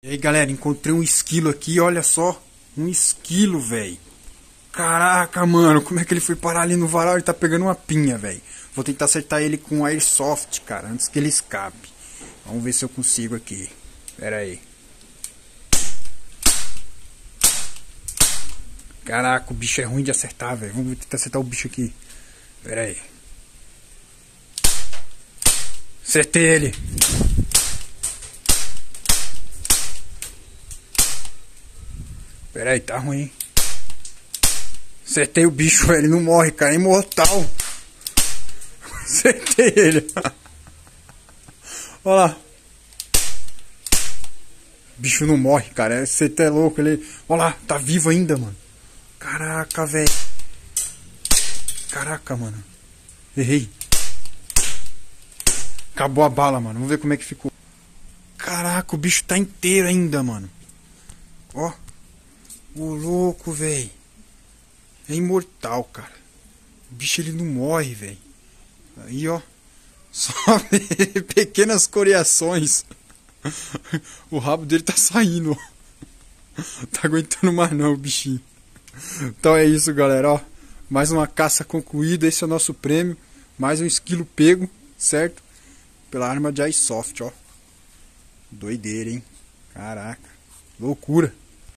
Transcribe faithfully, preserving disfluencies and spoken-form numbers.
E aí, galera, encontrei um esquilo aqui, olha só. Um esquilo, velho. Caraca, mano, como é que ele foi parar ali no varal? Ele tá pegando uma pinha, velho. Vou tentar acertar ele com airsoft, cara, antes que ele escape. Vamos ver se eu consigo aqui. Pera aí. Caraca, o bicho é ruim de acertar, velho. Vamos tentar acertar o bicho aqui. Pera aí. Acertei ele. Pera aí, tá ruim. Acertei o bicho, velho. Ele não morre, cara. É imortal. Acertei ele. Olha lá. O bicho não morre, cara. Você tá louco. Ele... Olha lá, tá vivo ainda, mano. Caraca, velho. Caraca, mano. Errei. Acabou a bala, mano. Vamos ver como é que ficou. Caraca, o bicho tá inteiro ainda, mano. Ó. Ô, louco, velho. É imortal, cara. O bicho, ele não morre, velho. Aí, ó. Só pequenas coriações. O rabo dele tá saindo, ó. Tá aguentando mais não, o bichinho. Então é isso, galera, ó. Mais uma caça concluída. Esse é o nosso prêmio. Mais um esquilo pego, certo? Pela arma de airsoft, ó. Doideira, hein? Caraca. Loucura.